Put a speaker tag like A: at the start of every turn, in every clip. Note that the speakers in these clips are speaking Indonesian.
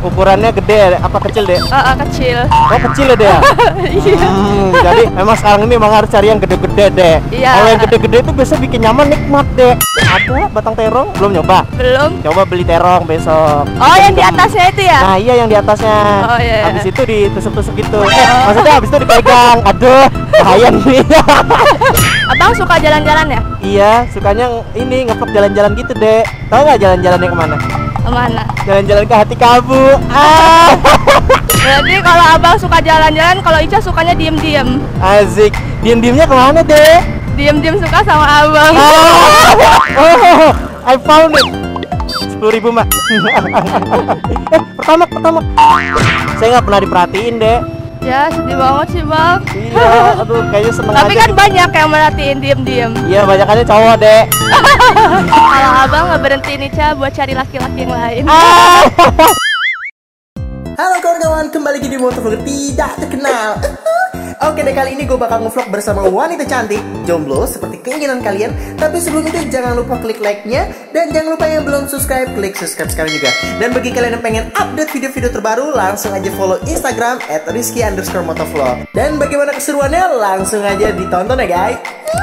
A: Ukurannya gede apa kecil deh?
B: Kecil.
A: Oh kecil ya deh ya?
B: Iya.
A: Jadi memang sekarang ini memang harus cari yang gede-gede deh.
B: Iya.
A: Kalau yang gede-gede itu biasa bikin nyaman, nikmat deh. Ada batang terong? Belum nyoba?
B: Belum.
A: Coba beli terong besok.
B: Oh yang di atasnya itu ya?
A: Nah iya yang di atasnya.
B: Oh iya.
A: Habis itu ditusuk-tusuk gitu. Maksudnya habis itu dipegang. Aduh bahaya nih.
B: Abang suka jalan-jalan ya?
A: Iya sukanya ini ngevlog jalan-jalan gitu deh. Tahu nggak jalan-jalannya kemana?
B: Kemana?
A: Jalan-jalan ke hati kamu.
B: Jadi kalau abang suka jalan-jalan, kalau Ica sukanya diem-diem.
A: Asik. Diem-diemnya kemana deh?
B: Diem-diem suka sama abang.
A: Oh, I found it. 10.000 mbak. Pertama. Saya nggak pernah diperhatiin deh.
B: Ya sedih banget sih bang.
A: Iya, aduh kayaknya seneng
B: Tapi
A: aja.
B: kan banyak yang merhatiin diem-diem.
A: Iya, banyakannya cowok deh.
B: Kalau abang nggak berhentiin Ica buat cari laki-laki yang lain.
C: Halo kawan-kawan, kembali lagi di Motovlog tidak terkenal. Oke deh, kali ini gue bakal ngevlog bersama wanita cantik, jomblo seperti keinginan kalian. Tapi sebelum itu jangan lupa klik like-nya. Dan jangan lupa yang belum subscribe, klik subscribe sekarang juga. Dan bagi kalian yang pengen update video-video terbaru, langsung aja follow Instagram @rizky_motovlog. Dan bagaimana keseruannya, langsung aja ditonton ya guys.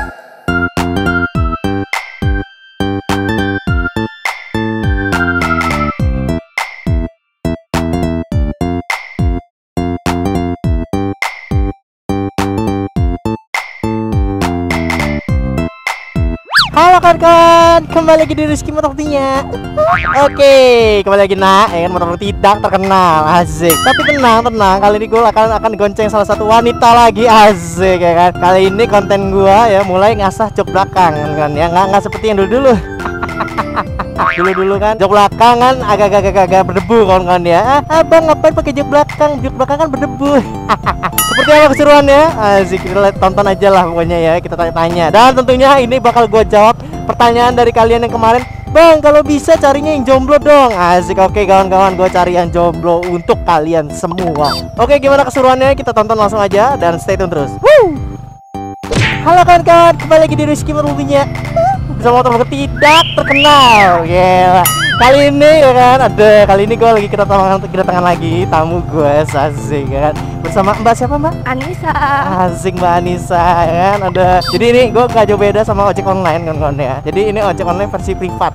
A: Halo kawan-kawan, kembali lagi di Rizky Motovlognya. Oke, kembali lagi nak, ya kan Motovlog tidak terkenal, asik. Tapi tenang, kali ini gue akan gonceng salah satu wanita lagi, asik ya kan. Kali ini konten gue ya mulai ngasah jok belakang kan ya, nggak seperti yang dulu. Dulu kan jok belakang kan agak berdebu kawan-kawan ya. Abang ngapain pakai jok belakang? Jok belakang kan berdebu. Seperti apa keseruannya? Asik, kita tonton aja lah pokoknya ya. Kita tanya-tanya. Dan tentunya ini bakal gue jawab pertanyaan dari kalian yang kemarin. Bang, kalau bisa carinya yang jomblo dong. Asik, oke kawan-kawan, gue cari yang jomblo untuk kalian semua. Oke, gimana keseruannya? Kita tonton langsung aja dan stay tune terus. Woo! Halo kawan-kawan, kembali lagi di Rizky Motovlognya bersama Motovlog tidak terkenal. Yeah. Kali ini ya kan, kali ini gue lagi kedatangan lagi tamu gue, asik ya kan. Bersama Mbak siapa Mbak?
B: Anissa.
A: Asik Mbak Anissa ya kan, jadi ini gue gak jauh beda sama ojek online kawan-kawan ya. Jadi ini ojek online versi privat.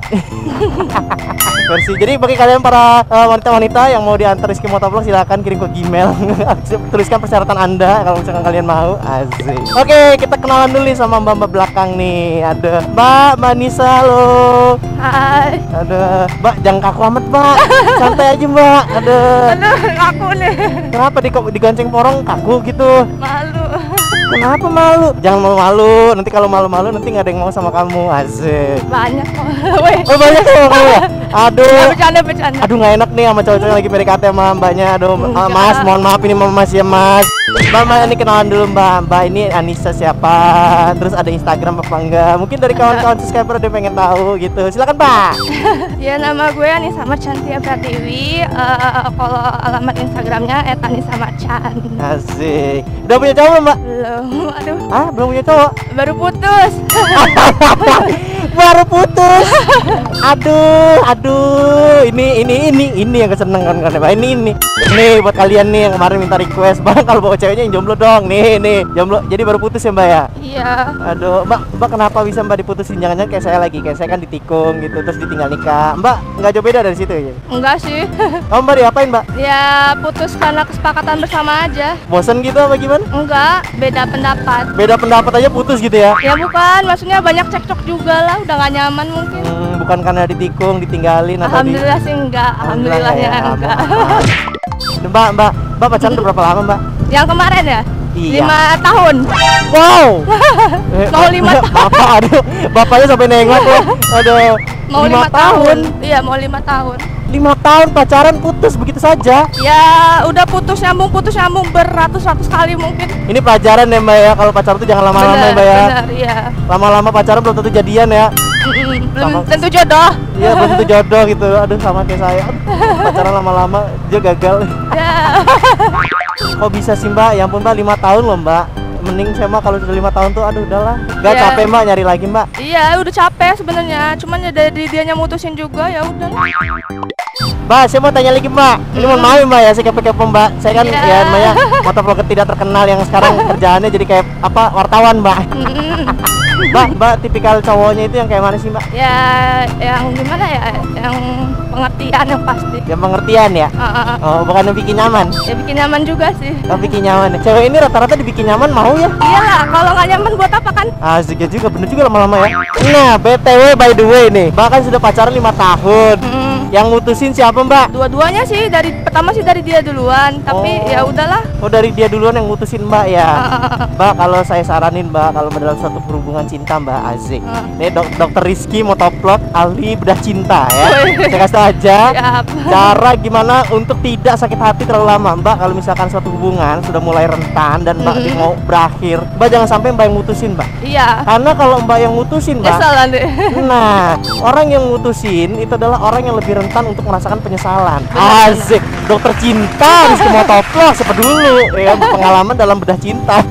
A: Jadi bagi kalian para wanita-wanita yang mau diantar Rizky Motovlog, silahkan kirim ke Gmail. Tuliskan persyaratan Anda kalau misalkan kalian mau. Asik. Oke, kita kenalan dulu nih sama mbak-mbak belakang nih. Ada Mbak Anissa, halo.
B: Hai.
A: Ada Mbak, jangan kaku amat Mbak. Santai aja Mbak.
B: Aduh, aku nih.
A: Kenapa digonceng porong kaku gitu?
B: Malu.
A: Kenapa malu? Jangan malu-malu. Nanti kalau malu-malu nanti nggak ada yang mau sama kamu. Asik.
B: Banyak kok.
A: Oh banyak sama kamu ya? Aduh.
B: Bercanda.
A: Aduh nggak enak nih sama cowok-cowok yang lagi PDKT sama mbaknya. Aduh Mas, mohon maaf ini Mas ya Mas. Mbak ini kenalan dulu Mbak ini Anissa siapa? Terus ada Instagram apa enggak? Mungkin dari kawan-kawan subscriber ada yang pengen tahu gitu. Silakan Mbak.
B: Ya nama gue Anissa Marcantia Pratiwi. Kalau alamat Instagramnya @anissa_marcan.
A: Asik. Udah punya cowok Mbak?
B: Belum. Aduh.
A: Ah belum punya cowok?
B: Baru putus.
A: Baru putus. Aduh. Ini yang keseneng kan Mbak. Ini buat kalian nih yang kemarin minta request Bang, kalau bawa ceweknya yang jomblo dong. Nih jomblo. Jadi baru putus ya Mbak ya?
B: Iya.
A: Aduh Mbak kenapa bisa Mbak diputusin? Jangan-jangan kayak saya kan ditikung gitu terus ditinggal nikah. Mbak nggak jauh beda dari situ ya?
B: Enggak sih.
A: Oh Mbak diapain Mbak?
B: Ya putus karena kesepakatan bersama aja.
A: Bosen gitu apa gimana?
B: Enggak, beda pendapat.
A: Beda pendapat aja putus gitu ya?
B: Ya bukan, maksudnya banyak cekcok juga lah, udah gak nyaman mungkin.
A: Bukan karena ditikung, ditinggalin atau
B: Alhamdulillah sih enggak, alhamdulillahnya enggak.
A: Mbak pacaran udah berapa lama Mbak?
B: Yang kemarin ya?
A: Iya.
B: 5 tahun.
A: Wow.
B: Mau 5 tahun.
A: Aduh, bapaknya sampai nengok loh. Aduh.
B: Mau 5 tahun. Iya, mau 5 tahun.
A: 5 tahun pacaran putus begitu saja.
B: Ya, udah putus nyambung beratus-ratus kali mungkin.
A: Ini pelajaran ya Mbak ya, kalau pacaran tuh jangan lama-lama ya Mbak ya.
B: Benar, iya.
A: Lama-lama pacaran belum tentu jadian ya.
B: Belum tentu jodoh.
A: Iya, belum tentu jodoh gitu. Aduh, sama kayak saya. Pacaran lama-lama dia gagal.
B: Ya.
A: Kok bisa sih Mbak? Ya ampun Mbak, 5 tahun loh Mbak. Mending saya mah kalau sudah 5 tahun tuh aduh udahlah. Gak capek Mbak nyari lagi Mbak?
B: Iya, udah capek sebenarnya. Cuman ya dari dianya mutusin juga ya udah.
A: Mbak, saya mau tanya lagi Mbak. Ini mohon maaf Mbak ya, saya kepo-kepo Mbak. Saya kan
B: Iya.
A: ya namanya motovlogger tidak terkenal yang sekarang kerjaannya jadi kayak apa wartawan Mbak. Mbak, tipikal cowoknya itu yang kayak mana sih Mbak?
B: Ya, yang gimana ya? Yang pengertian yang pasti.
A: Yang pengertian ya? Oh, bukan yang bikin nyaman.
B: Ya bikin nyaman juga sih.
A: Oh, bikin nyaman. Cewek ini rata-rata dibikin nyaman mau ya?
B: Iyalah, kalau nggak nyaman buat apa kan?
A: Asik ya juga, bener juga lama-lama ya. Nah, BTW by the way nih, Mbak kan sudah pacaran 5 tahun. Yang mutusin siapa Mbak?
B: Dua-duanya sih pertama sih dari dia duluan, tapi
A: Oh.
B: ya udahlah.
A: Oh, dari dia duluan yang mutusin Mbak ya. Mbak, kalau saya saranin Mbak, kalau dalam suatu hubungan cinta Mbak, asik. Ini Dokter Rizky motovlog ahli bedah cinta ya. Saya kasih tau aja
B: Siap.
A: cara gimana untuk tidak sakit hati terlalu lama. Mbak, kalau misalkan suatu hubungan sudah mulai rentan dan Mbak mau berakhir, Mbak jangan sampai Mbak yang mutusin Mbak.
B: Iya.
A: Karena kalau Mbak yang mutusin Mbak,
B: Salah deh.
A: nah, orang yang mutusin itu adalah orang yang lebih rentan untuk merasakan penyesalan. Asik, dokter cinta Rizky motovlog siapa dulu ya pengalaman dalam bedah cinta.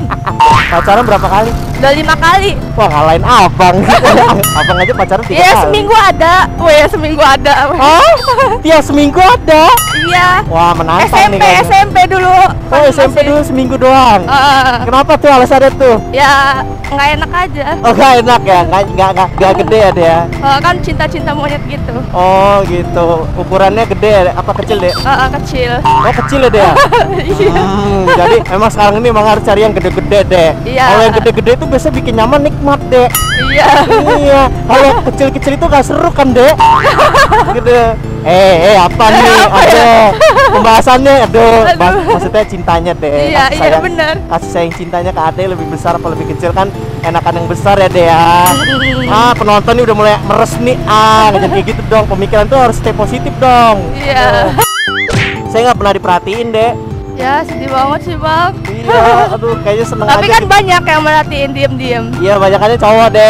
A: Pacaran berapa kali?
B: Udah 5 kali.
A: Wah, ngalahin abang. Abang aja pacaran 3
B: Iya,
A: kali.
B: seminggu ada. Weh, seminggu ada.
A: Oh, tiap seminggu ada.
B: Iya.
A: Wah, menantang nih kayaknya.
B: SMP dulu.
A: Oh, SMP dulu seminggu doang. Kenapa tuh alasannya tuh?
B: Ya nggak enak aja.
A: Oh, gak enak ya, gak gede ya dia.
B: Kan cinta-cinta monyet gitu.
A: Oh gitu, ukurannya gede ya? Apa kecil deh?
B: Kecil.
A: Oh kecil ya dia?
B: Iya.
A: Jadi emang sekarang ini emang harus cari yang gede-gede deh.
B: Iya.
A: Kalau yang gede-gede itu biasa bikin nyaman nikmat deh.
B: Iya.
A: Iya, kalau kecil-kecil itu gak seru kan deh. Gitu. Apa nih? Aduh, pembahasannya aduh. Maksudnya cintanya deh.
B: Iya,
A: Kasih
B: iya
A: sayang-
B: benar.
A: Kasih sayang cintanya ke Ade lebih besar apa lebih kecil kan? Enakan yang besar ya deh ya. Penonton ini udah mulai meres nih. Jangan kayak gitu dong. Pemikiran tuh harus stay positif dong.
B: Iya.
A: Saya nggak pernah diperhatiin deh.
B: Ya sedih banget sih bang.
A: Iya, aduh kayaknya seneng
B: Tapi
A: aja.
B: kan banyak yang merhatiin diem-diem.
A: Iya, banyakannya cowok deh.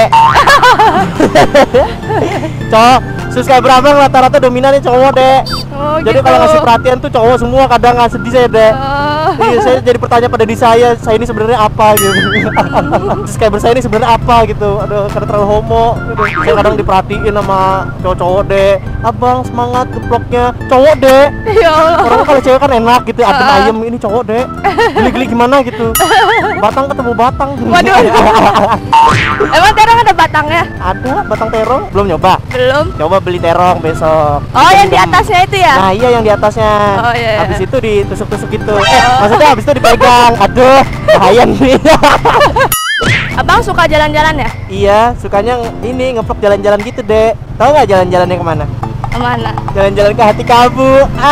A: Cowok, subscriber abang rata-rata dominannya cowok deh.
B: Oh,
A: Jadi
B: gitu.
A: kalau ngasih perhatian tuh cowok semua, kadang nggak sedih saya deh.
B: Oh.
A: Iya, saya jadi bertanya pada diri saya ini sebenarnya apa gitu. Subscriber saya ini sebenarnya apa gitu. Aduh, karena terlalu homo. Gitu. Saya kadang diperhatiin sama cowok-cowok deh. Abang semangat vlognya, cowok deh.
B: Ya Allah.
A: Orang kalau cewek kan enak gitu, adem ayem, ini cowok deh. Geli-geli gimana gitu. Batang ketemu batang.
B: Waduh. Emang terong ada batangnya?
A: Ada batang terong, belum nyoba.
B: Belum.
A: Coba beli terong besok.
B: Oh, yang di
A: Dipendem.
B: atasnya itu ya?
A: Nah iya yang di atasnya.
B: Oh, iya.
A: Habis itu ditusuk-tusuk gitu. Maksudnya habis itu dipegang. Aduh, bahaya nih.
B: Abang suka jalan-jalan ya?
A: Iya, sukanya ini ngevlog jalan-jalan gitu deh. Tahu nggak jalan-jalannya kemana?
B: Kemana?
A: Jalan-jalan ke hati kamu.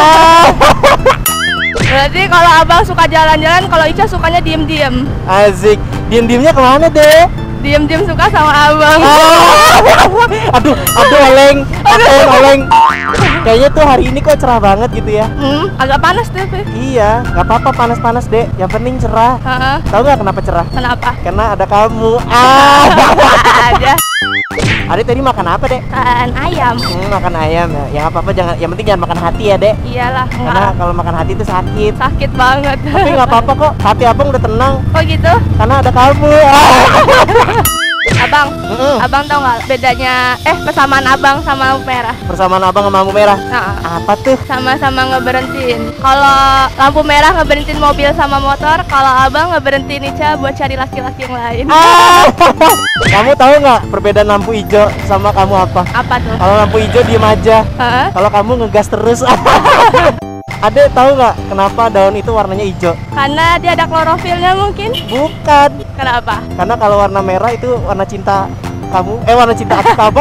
B: Berarti kalau abang suka jalan-jalan, kalau Ica sukanya diem-diem.
A: Asik. Diem-diemnya kemana deh?
B: Diem-diem suka sama abang.
A: Aduh, oleng. Oleng. Kayaknya tuh hari ini kok cerah banget gitu ya.
B: Agak panas tuh.
A: Iya, nggak apa-apa panas-panas deh. Yang penting cerah. Tahu nggak kenapa cerah?
B: Kenapa?
A: Karena ada kamu.
B: Ada.
A: Ade tadi makan apa deh?
B: Kan ayam.
A: Makan ayam ya. Yang apa-apa jangan, yang penting jangan makan hati ya dek.
B: Iyalah,
A: Karena
B: enggak.
A: kalau makan hati itu sakit.
B: Sakit banget.
A: Tapi nggak apa-apa kok. Hati abang udah tenang
B: Oh gitu?
A: karena ada kamu.
B: Abang, abang tahu nggak bedanya persamaan abang sama lampu merah?
A: Persamaan abang sama lampu merah.
B: Nah,
A: Apa tuh?
B: sama-sama ngeberhentiin. Kalau lampu merah ngeberhentiin mobil sama motor, kalau abang ngeberhentiin Ica buat cari laki-laki yang lain.
A: Kamu tahu nggak perbedaan lampu hijau sama kamu apa?
B: Apa tuh?
A: Kalau lampu hijau diem aja.
B: Hah?
A: Kalau kamu ngegas terus. Adek tahu nggak kenapa daun itu warnanya hijau?
B: Karena dia ada klorofilnya mungkin.
A: Bukan.
B: Kenapa?
A: Karena kalau warna merah itu warna cinta kamu. Warna cinta aku kamu.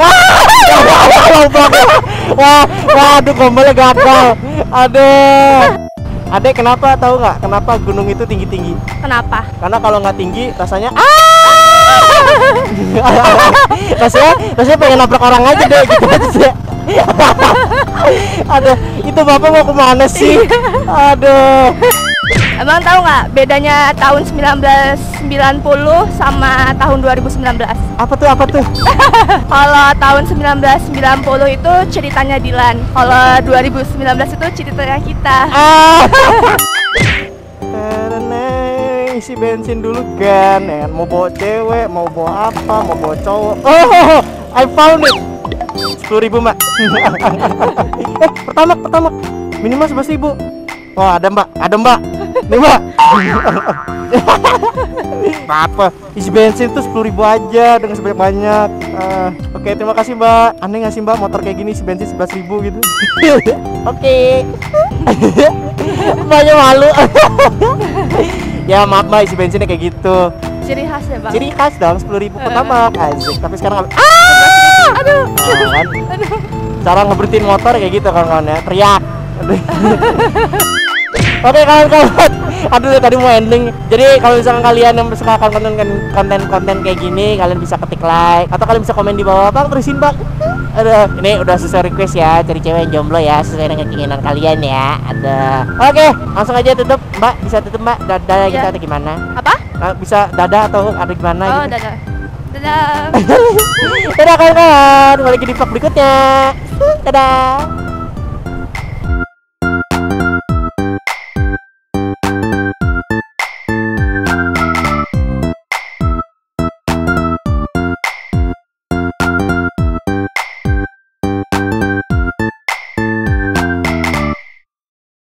A: Waduh, gombalnya gagal. Aduh. Adek kenapa tahu nggak? Kenapa gunung itu tinggi-tinggi?
B: Kenapa?
A: Karena kalau nggak tinggi rasanya rasanya pengen nabrak orang aja deh gitu aja. Aduh, itu bapak mau kemana sih? Aduh.
B: Abang tahu nggak bedanya tahun 1990 sama tahun 2019?
A: Apa tuh?
B: Kalau tahun 1990 itu ceritanya Dilan. Kalau 2019 itu ceritanya kita.
A: Karena isi bensin dulu kan, mau bawa cewek, mau bawa apa, mau bawa cowok. Oh, I found it. 10.000 mbak. Pertama minimal 11.000. Oh ada mbak, nih mbak. Apa? Isi bensin tuh 10.000 aja dengan sebanyak-banyak. Oke, terima kasih mbak. Aneh nggak sih mbak motor kayak gini isi bensin 11.000 gitu? Oke. Mbaknya malu. Ya maaf mbak, isi bensinnya kayak gitu.
B: Ciri khas ya bang.
A: Ciri khas dong 10.000 pertama. Asik. Tapi sekarang
B: Aduh.
A: kan? Cara ngeberhentiin motor kayak gitu kawan-kawan ya. Teriak. Oke kawan-kawan, aduh tadi mau ending. Jadi kalau misalkan kalian yang suka konten kayak gini, kalian bisa ketik like atau kalian bisa komen di bawah, bang terusin bang. Aduh, ini udah sesuai request ya, cari cewek yang jomblo ya, sesuai dengan keinginan kalian ya. Oke, langsung aja tutup mbak, bisa tutup mbak. Dadah kita atau gimana?
B: Apa?
A: Bisa dadah atau ada gimana?
B: Oh
A: gitu?
B: dadah. Dadah.
A: Dadah kawan-kawan, balik lagi di vlog berikutnya. Dadah.